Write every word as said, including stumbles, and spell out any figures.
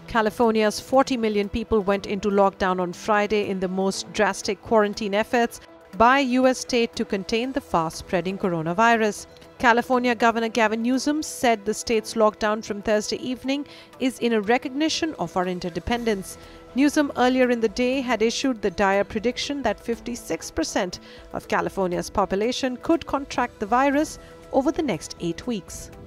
California's forty million people went into lockdown on Friday in the most drastic quarantine efforts by a U S state to contain the fast-spreading coronavirus. California Governor Gavin Newsom said the state's lockdown from Thursday evening is in a recognition of our interdependence. Newsom earlier in the day had issued the dire prediction that fifty-six percent of California's population could contract the virus over the next eight weeks.